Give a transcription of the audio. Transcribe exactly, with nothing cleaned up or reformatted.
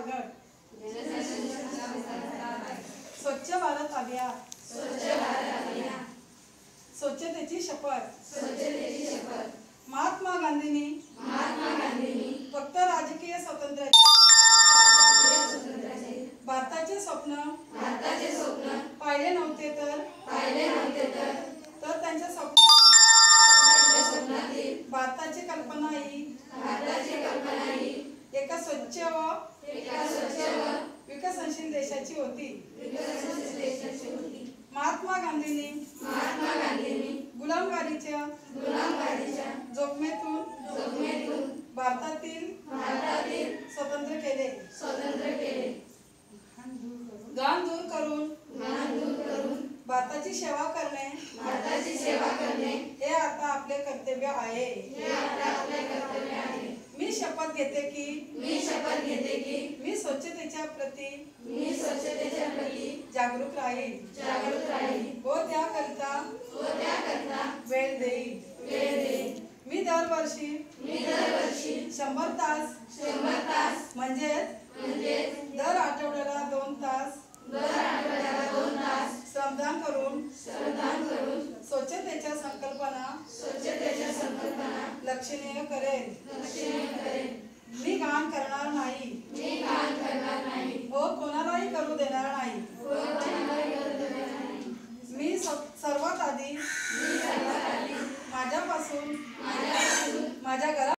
पालट स्वच्छ भारत अभियान स्वच्छतेची शपथ महात्मा गांधींनी फक्त राजकीय स्वातंत्र्याचे भारताचे स्वप्न पाहिले नव्हते तर तर त्यांच्या स्वप्नातील भारताची कल्पना ही एका स्वच्छ व विकसनशील देशाची होती। महात्मा गांधींनी गुलामगिरीच्या जोखमीतून भारतातील स्वतंत्र केले गान दूर करून भारताची सेवा करणे हे आता आपले कर्तव्य आहे। मी शपथ घेते की मी स्वच्छतेच्या प्रती जागरूक राहील व त्याकरिता वेळ देईल। मी दरवर्षी शंभर तास म्हणजेच दर आठवड्याला दोन तास श्रमदान करून स्वच्छतेच्या संकल्पना लक्षणीय करेन। मी घाण करणार नाही